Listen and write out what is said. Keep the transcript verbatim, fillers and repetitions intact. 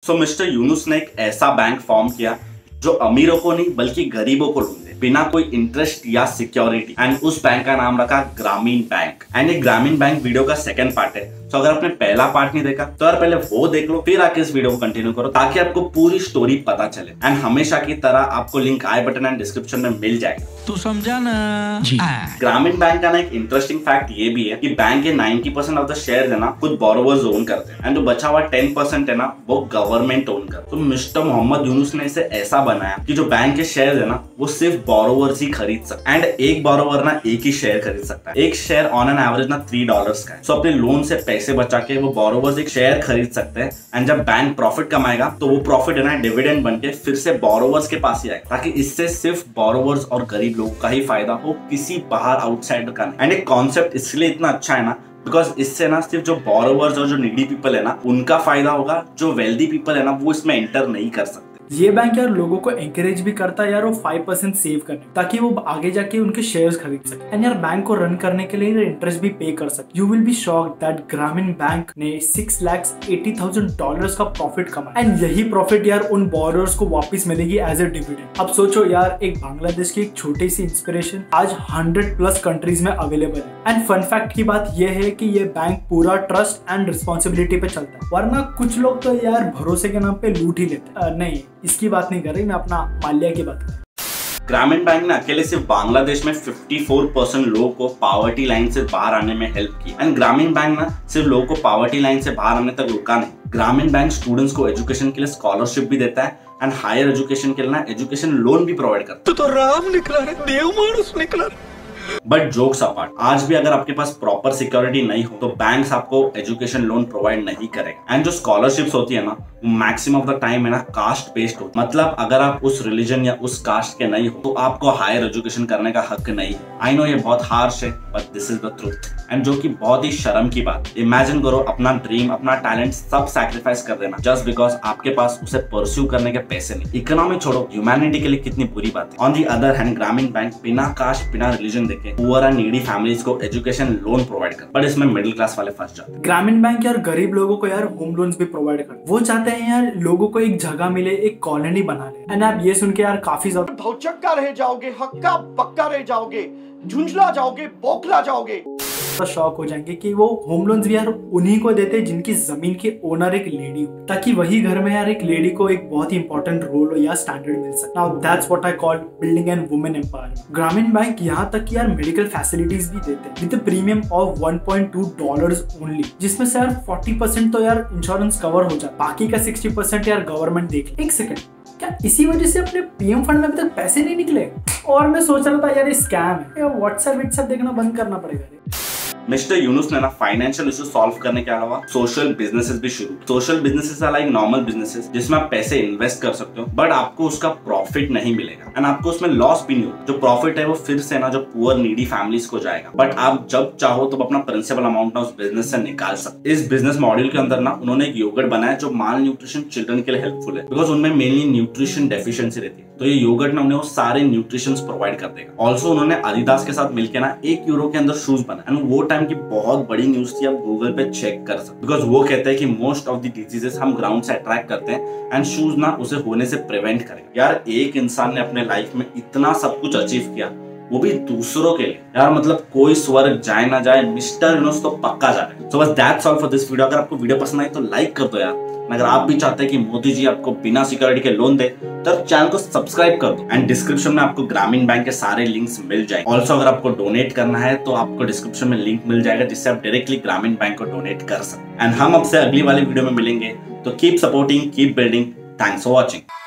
सो mister Yunus ने एक ऐसा बैंक फॉर्म किया जो अमीरों को नहीं बल्कि गरीबों को लोन दे बिना कोई इंटरेस्ट या सिक्योरिटी। एंड उस बैंक का नाम रखा ग्रामीण बैंक। एंड ये ग्रामीण बैंक वीडियो का सेकंड पार्ट है। तो अगर आपने पहला पार्ट नहीं देखा तो यार पहले वो देख लो, फिर आके इस वीडियो को कंटिन्यू करो ताकि आपको पूरी स्टोरी पता चले। एंड हमेशा की तरह आपको link I button and description में मिल जाएगा। तू समझा ना जी। ग्रामीण बैंक का ना एक इंटरेस्टिंग फैक्ट ये भी है कि बैंक के ninety percent of the share है ना खुद बोरोवर्स ओन करते हैं एंड जो बचा हुआ टेन परसेंट है ना वो गवर्नमेंट ओन करते। तो मिस्टर मोहम्मद यूनुस ने इसे ऐसा बनाया कि जो बैंक के शेयर है ना वो सिर्फ बोरोवर्स ही खरीद सकते एंड एक बोरोवर ना एक ही शेयर खरीद सकता है। एक शेयर ऑन एन एवरेज ना थ्री डॉलर्स का है। सो अपने लोन से पैसे बचा के वो बोरोवर्स एक शेयर खरीद सकते हैं एंड जब बैंक प्रॉफिट कमाएगा तो वो प्रॉफिट है ना डिविडेंड बनके फिर से बोरोवर्स के पास ही आएगा ताकि इससे सिर्फ बोरोवर्स और गरीब लोगों का ही फायदा हो, किसी बाहर आउटसाइडर का नहीं। एंड एक कॉन्सेप्ट इसलिए इतना अच्छा है ना बिकॉज इससे ना सिर्फ जो बोरोवर्स और जो नीडी पीपल है ना उनका फायदा होगा, जो वेल्दी पीपल है ना वो इसमें एंटर नहीं कर सकते। ये बैंक यार लोगों को एंकरेज भी करता है यार वो फाइव परसेंट सेव करने ताकि वो आगे जाके उनके शेयर्स खरीद सके एंड यार बैंक को रन करने के लिए इंटरेस्ट भी पे कर सके। You will be shocked that Grameen bank ने six lakhs eighty thousand dollars का प्रॉफिट कमाया एंड यही प्रॉफिट यार उन बोरोवर्स को वापस मिलेगी एज ए डिविडेंड। अब सोचो यार एक बांग्लादेश की एक छोटी सी इंस्पिरेशन आज हंड्रेड प्लस कंट्रीज में अवेलेबल है। एंड फन फैक्ट की बात यह है कि ये बैंक पूरा ट्रस्ट एंड रिस्पॉन्सिबिलिटी पे चलता है, वरना कुछ लोग तो यार भरोसे के नाम पे लूट ही लेते हैं। नहीं, इसकी बात नहीं कर रही मैं, अपना माल्या की बात कर रही हूँ। ग्रामीण बैंक ने अकेले सिर्फ बांग्लादेश में चौवन परसेंट लोगों को पावर्टी लाइन से बाहर आने में हेल्प की। एंड ग्रामीण बैंक ना सिर्फ लोगों को पावर्टी लाइन से बाहर आने तक रुका नहीं, ग्रामीण बैंक स्टूडेंट्स को एजुकेशन के लिए स्कॉलरशिप भी देता है एंड हायर एजुकेशन के लिए ना एजुकेशन लोन भी प्रोवाइड करता है। तू तो राम निकला रे, देव मानुस निकला। बट जोक्स अपार्ट, आज भी अगर आपके पास प्रॉपर सिक्योरिटी नहीं हो तो बैंक्स आपको एजुकेशन लोन प्रोवाइड नहीं करेगा। एंड जो स्कॉलरशिप्स होती है ना मैक्सिमम ऑफ द टाइम है ना कास्ट बेस्ड होती है, मतलब अगर आप उस रिलीजन या उस कास्ट के नहीं हो तो आपको हायर एजुकेशन करने का हक नहीं है। आई नो ये बहुत हार्श है but this is the truth. And जो कि बहुत ही शर्म की बात। इमेजिन करो अपना ड्रीम अपना टैलेंट सब सैक्रिफाइस कर देना जस्ट बिकॉज आपके पास उसे परस्यू करने के पैसे नहीं। इकोनॉमी छोड़ो, ह्यूमैनिटी के लिए कितनी बुरी बात है। On the other hand Grameen bank बिना कास्ट बिना रिलीजन देके पुअर एंड नीडी फैमिलीज को एजुकेशन लोन प्रोवाइड कर, बट इसमें मिडिल क्लास वाले फंस जाते हैं। ग्रामीण बैंक यार गरीब लोगों को यार होम लोन्स भी प्रोवाइड कर, वो चाहते हैं यार लोगों को एक जगह मिले, एक कॉलोनी बना ले। एंड आप ये सुन के यार काफी ज्यादा भौचक्का रह जाओगे, हक्का बक्का रह जाओगे, झुंझला जाओगे, बोखला जाओगे। शॉक हो जाएंगे कि वो होम लोन्स भी यार उन्हीं को देते हैं जिनकी जमीन की ओनर एक लेडी हो, ताकि वही घर में यार एक लेडी को एक बहुत ही इंपॉर्टेंट रोल हो या स्टैंडर्ड मिल सके। Now that's what I call building and women empowerment. Grameen bank यहाँ तक कि यार मेडिकल फैसिलिटीज भी देते हैं with premium of one point two dollars only, जिसमें से यार फोर्टी परसेंट तो यार इंश्योरेंस कवर हो जाए, बाकी का सिक्सटी परसेंट यार गवर्नमेंट देख। एक सेकंड, क्या इसी वजह से अपने पीएम फंड में अभी तक पैसे नहीं निकले? और मैं सोच रहा था यार ये स्कैम है, व्हाट्सएप व्हाट्सएप देखना बंद करना पड़ेगा। मिस्टर यूनुस ने ना फाइनेंशियल इशू सॉल्व करने के अलावा सोशल बिजनेसेस भी शुरू। Social businesses are like normal businesses जिसमें आप पैसे इन्वेस्ट कर सकते हो बट आपको उसका प्रॉफिट नहीं मिलेगा एंड आपको उसमें लॉस भी नहीं होगा। जो प्रॉफिट है वो फिर से ना जो पुअर नीडी फैमिलीज को जाएगा, बट आप जब चाहो तो अपना प्रिंसिपल अमाउंट ना उस बिजनेस से निकाल सकते। इस बिजनेस मॉडल के अंदर ना उन्होंने एक योगर्ट बनाया जो माल न्यूट्रिशन चिल्ड्रन के लिए हेल्पफुल है बिकॉज उनमें मेनली न्यूट्रिशन डेफिशिएंसी रहती है। तो ये योगर्ट ना उन्हें वो सारे न्यूट्रिशंस प्रोवाइड कर देगा। ऑल्सो उन्होंने एडिडास के साथ मिलकर ना एक यूरो के अंदर शूज बनाए एंड वो टाइम की बहुत बड़ी न्यूज थी, आप गूगल पे चेक कर सकते बिकॉज वो कहते हैं कि मोस्ट ऑफ द डिजीजेस हम ग्राउंड से अट्रैक्ट करते हैं एंड शूज ना उसे होने से प्रिवेंट करेगा। यार एक इंसान ने अपने लाइफ में इतना सब कुछ अचीव किया, वो भी दूसरों के लिए। यार मतलब कोई स्वर्ग जाए ना जाए मिस्टर यूनुस तो पक्का जा रहे हैं। सो बस that's all for this video. अगर आपको वीडियो पसंद आई तो लाइक कर दो यार। अगर आप भी चाहते हैं कि मोदी जी आपको बिना सिक्योरिटी के लोन दे तो चैनल को सब्सक्राइब कर दो एंड डिस्क्रिप्शन में आपको ग्रामीण बैंक के सारे लिंक्स मिल जाएंगे। ऑल्सो अगर आपको डोनेट करना है तो आपको डिस्क्रिप्शन में लिंक मिल जाएगा जिससे आप डायरेक्टली ग्रामीण बैंक को डोनेट कर सकते हैं। एंड हम आपसे अगली वाली वीडियो में मिलेंगे, तो keep supporting, keep building. Thanks for watching.